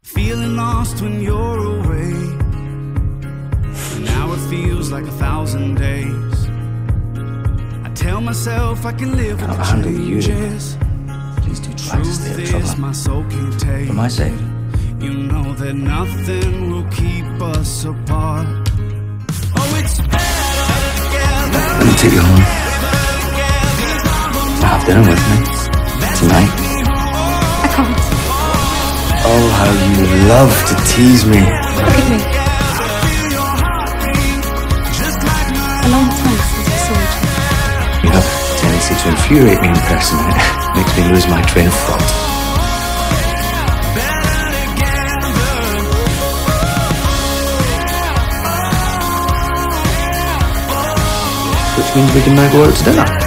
Feeling lost when you're away. Now it feels like 1,000 days. I tell myself I can live with the changes. Please do try to stay out of trouble. My soul can't take. For my sake. You know that nothing will keep us apart. Oh, it's better together. Let me take you home. To have dinner with me. Tonight. I can't. Oh, how you love to tease me. Forgive me. A long time since I saw you. You have a tendency to infuriate me in person. It makes me lose my train of thought. Which means we can now go out to dinner.